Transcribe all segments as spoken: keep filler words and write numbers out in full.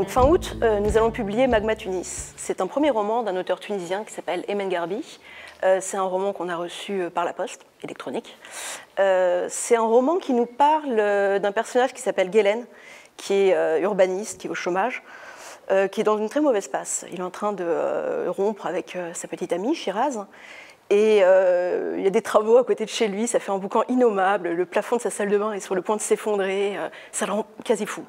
Donc fin août, euh, nous allons publier Magma Tunis. C'est un premier roman d'un auteur tunisien qui s'appelle Emen Garbi. Euh, c'est un roman qu'on a reçu par la poste électronique. Euh, c'est un roman qui nous parle d'un personnage qui s'appelle Guelen, qui est euh, urbaniste, qui est au chômage, euh, qui est dans une très mauvaise passe. Il est en train de euh, rompre avec euh, sa petite amie, Shiraz. Et euh, il y a des travaux à côté de chez lui, ça fait un boucan innommable, le plafond de sa salle de bain est sur le point de s'effondrer, euh, ça le rend quasi fou.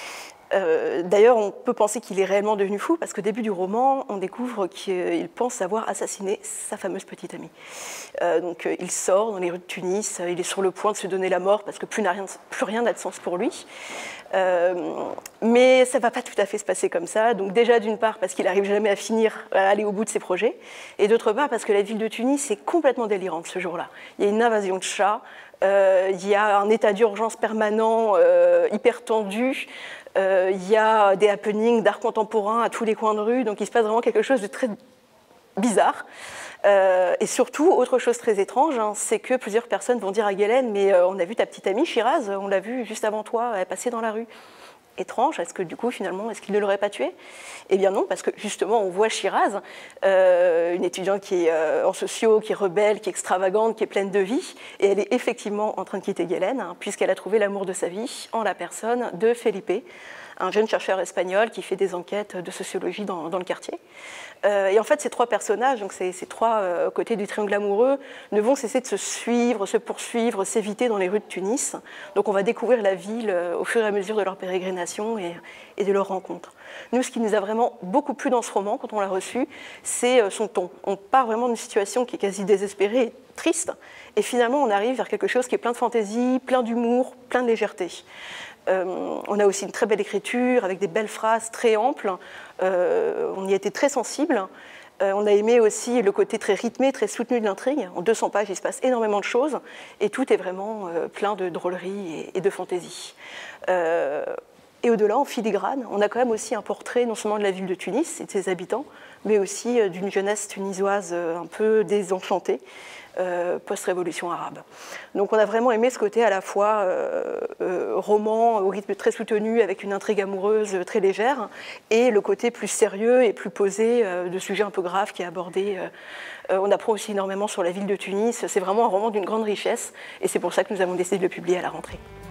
Euh, D'ailleurs, on peut penser qu'il est réellement devenu fou, parce qu'au début du roman, on découvre qu'il pense avoir assassiné sa fameuse petite amie. Euh, donc euh, il sort dans les rues de Tunis, il est sur le point de se donner la mort, parce que plus, n'a rien, plus rien n'a de sens pour lui. Euh, mais ça ne va pas tout à fait se passer comme ça. Donc déjà, d'une part, parce qu'il n'arrive jamais à finir, à aller au bout de ses projets, et d'autre part, parce que la ville de Tunis est complètement délirante ce jour-là. Il y a une invasion de chats, euh, il y a un état d'urgence permanent, euh, hyper tendu, euh, il y a des happenings d'art contemporain à tous les coins de rue, donc il se passe vraiment quelque chose de très bizarre. Euh, et surtout, autre chose très étrange, hein, c'est que plusieurs personnes vont dire à Guelen, mais euh, on a vu ta petite amie Shiraz, on l'a vue juste avant toi, elle est passée dans la rue. Étrange, est-ce que du coup, finalement, est-ce qu'il ne l'aurait pas tuée? Eh bien non, parce que justement, on voit Shiraz, euh, une étudiante qui est euh, en sociaux, qui est rebelle, qui est extravagante, qui est pleine de vie, et elle est effectivement en train de quitter Guelen, hein, puisqu'elle a trouvé l'amour de sa vie en la personne de Felipe, un jeune chercheur espagnol qui fait des enquêtes de sociologie dans, dans le quartier. Euh, et en fait, ces trois personnages, donc ces, ces trois euh, côtés du triangle amoureux, ne vont cesser de se suivre, se poursuivre, s'éviter dans les rues de Tunis. Donc on va découvrir la ville euh, au fur et à mesure de leur pérégrination et, et de leur rencontre. Nous, ce qui nous a vraiment beaucoup plu dans ce roman, quand on l'a reçu, c'est euh, son ton. On part vraiment d'une situation qui est quasi désespérée et triste, et finalement on arrive vers quelque chose qui est plein de fantaisie, plein d'humour, plein de légèreté. Euh, on a aussi une très belle écriture, avec des belles phrases très amples. Euh, on y a été très sensible. Euh, on a aimé aussi le côté très rythmé, très soutenu de l'intrigue. En deux cents pages, il se passe énormément de choses, et tout est vraiment euh, plein de drôlerie et, et de fantaisie. Euh, et au-delà, en filigrane, on a quand même aussi un portrait non seulement de la ville de Tunis et de ses habitants, mais aussi euh, d'une jeunesse tunisoise euh, un peu désenchantée, Euh, post-révolution arabe. Donc on a vraiment aimé ce côté à la fois euh, euh, roman au rythme très soutenu avec une intrigue amoureuse très légère, et le côté plus sérieux et plus posé euh, de sujets un peu graves qui est abordé. Euh, on apprend aussi énormément sur la ville de Tunis. C'est vraiment un roman d'une grande richesse, et c'est pour ça que nous avons décidé de le publier à la rentrée.